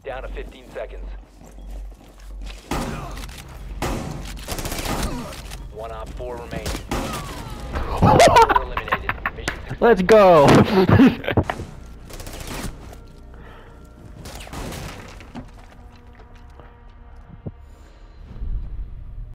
Down to 15 seconds. One op 4 remaining. 4 eliminated. Mission success. Let's go.